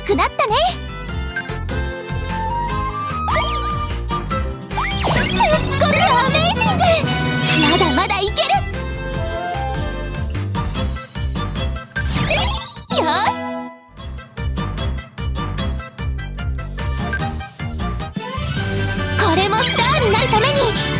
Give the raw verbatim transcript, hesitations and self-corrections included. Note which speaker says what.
Speaker 1: くなったね。すっごくアメージング。まだまだいける。よし、これもスターになるために